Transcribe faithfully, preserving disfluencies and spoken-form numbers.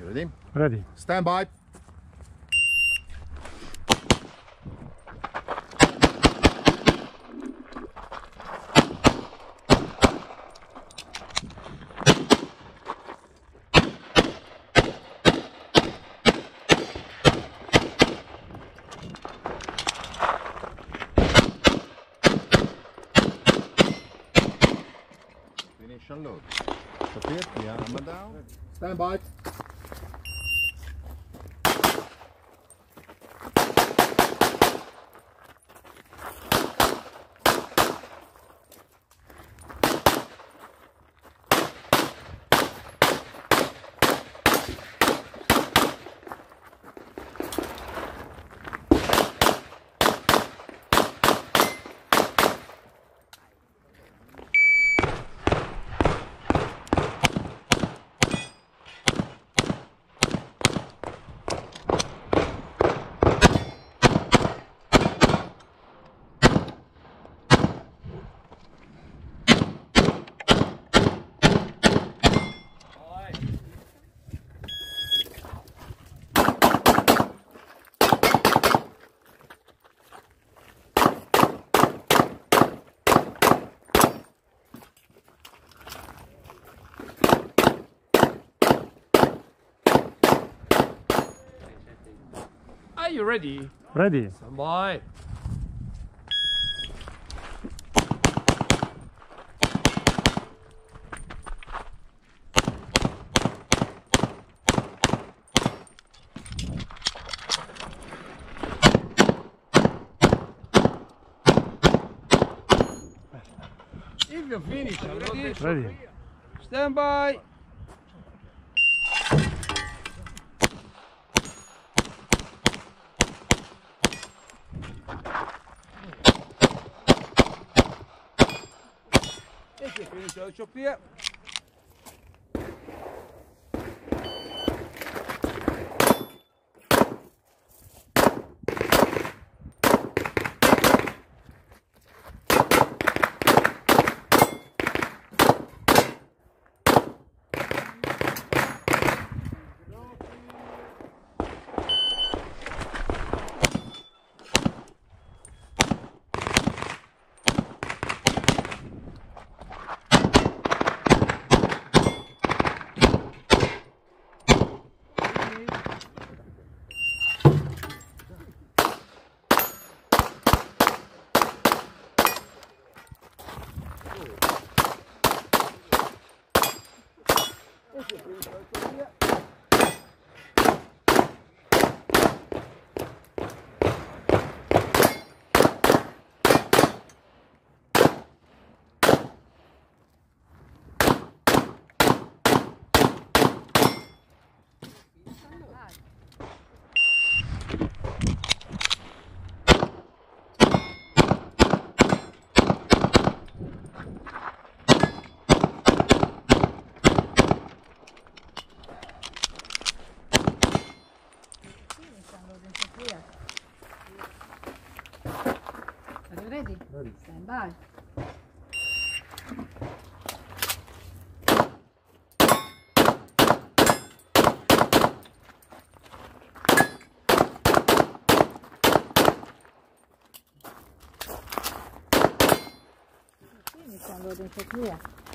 Ready? Ready. Stand by. Finish unload. Stop here, the armor down. Stand by. Are you ready? Ready. Stand by. If you finish, I'm ready. Ready. Stand by. If you finish, I'll chop here. Are you ready? Ready. Stand by. Finish unloading for clear.